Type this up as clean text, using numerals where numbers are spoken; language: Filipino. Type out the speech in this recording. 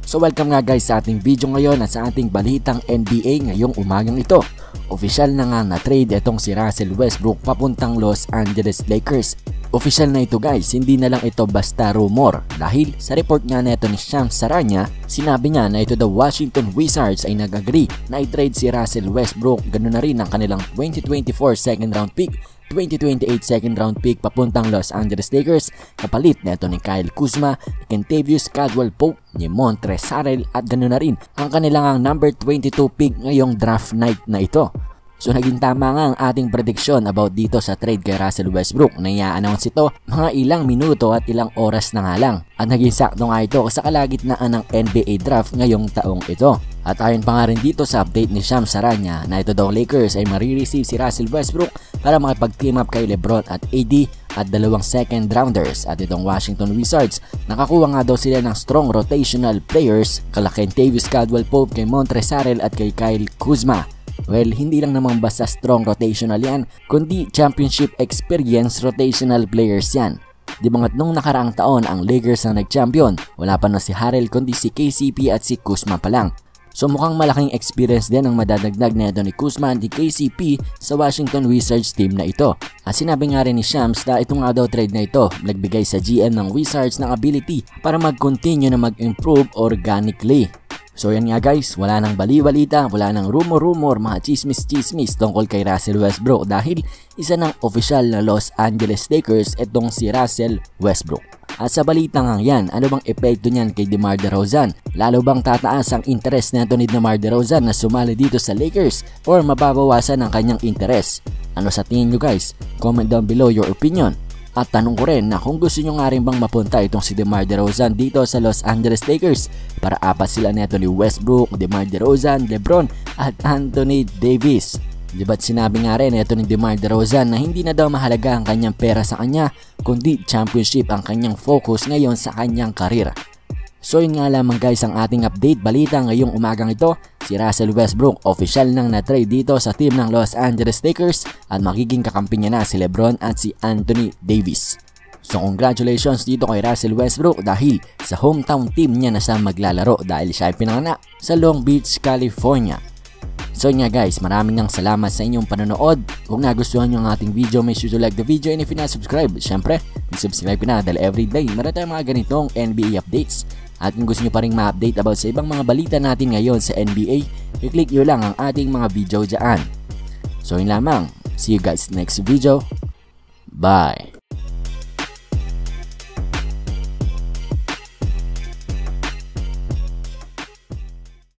So welcome nga guys sa ating video ngayon at sa ating balitang NBA ngayong umagang ito. Official na nga na-trade itong si Russell Westbrook papuntang Los Angeles Lakers. Official na ito guys, hindi na lang ito basta rumor dahil sa report nga na ito ni Shams Charania, sinabi niya na ito the Washington Wizards ay nag-agree na i-trade si Russell Westbrook, ganoon na rin ang kanilang 2024 second round pick, 2028 second round pick papuntang Los Angeles Lakers, kapalit na ito ni Kuzma, Kentavious Caldwell-Pope, ni Montrezl at ganoon na rin ang kanilang number 22 pick ngayong draft night na ito. So naging tama nga ang ating prediction about dito sa trade kay Russell Westbrook na i-announce ito mga ilang minuto at ilang oras na nga lang. At naging sakto nga ito sa kalagitnaan ng NBA draft ngayong taong ito. At ayon pa nga rin dito sa update ni Shams Charania na ito daw Lakers ay marireceive si Russell Westbrook para makipag-team up kay LeBron at AD at dalawang second rounders. At itong Washington Wizards, nakakuha nga daw sila ng strong rotational players kala Kentavious Caldwell-Pope, kay Montrezl at kay Kuzma. Well, hindi lang naman basta strong rotational yan, kundi championship experience rotational players yan. Di ba nga nung nakaraang taon ang Lakers ang nag-champion, wala pa na si Harrell kundi si KCP at si Kuzma pa lang. So mukhang malaking experience din ang madadagdag na ito ni Kuzma at ni KCP sa Washington Wizards team na ito. At sinabi nga rin ni Shams na itong nga daw trade na ito nagbigay sa GM ng Wizards ng ability para mag-continue na mag-improve organically. So yan nga guys, wala nang bali-balita, wala nang rumor-rumor, mga chismis-chismis tungkol kay Russell Westbrook dahil isa ng official na Los Angeles Lakers itong si Russell Westbrook. At sa balita nga yan, ano bang epekto niyan kay DeMar DeRozan? Lalo bang tataas ang interest nito ni DeMar DeRozan na sumali dito sa Lakers or mababawasan ang kanyang interest? Ano sa tingin nyo guys? Comment down below your opinion. At tanong ko rin na kung gusto nyo nga rin bang mapunta itong si DeMar DeRozan dito sa Los Angeles Lakers para apat sila neto ni Westbrook, DeMar DeRozan, LeBron at Anthony Davis. Diba't sinabi nga rin ito ni DeMar DeRozan na hindi na daw mahalaga ang kanyang pera sa kanya kundi championship ang kanyang focus ngayon sa kanyang karir. So yun nga lamang guys ang ating update balita ngayong umagang ito. Si Russell Westbrook official nang na-trade dito sa team ng Los Angeles Lakers at magiging kakampi niya na si LeBron at si Anthony Davis. So congratulations dito kay Russell Westbrook dahil sa hometown team niya na siya maglalaro dahil siya ay pinanganak sa Long Beach, California. So nga guys, maraming salamat sa inyong panonood. Kung nagustuhan nyo ang ating video, make sure to like the video and if you're not subscribed, syempre, subscribe na dahil everyday meron tayong mga ganitong NBA updates. At kung gusto nyo pa rin ma-update about sa ibang mga balita natin ngayon sa NBA, i-click nyo lang ang ating mga video dyan. So yun lamang, see you guys next video. Bye!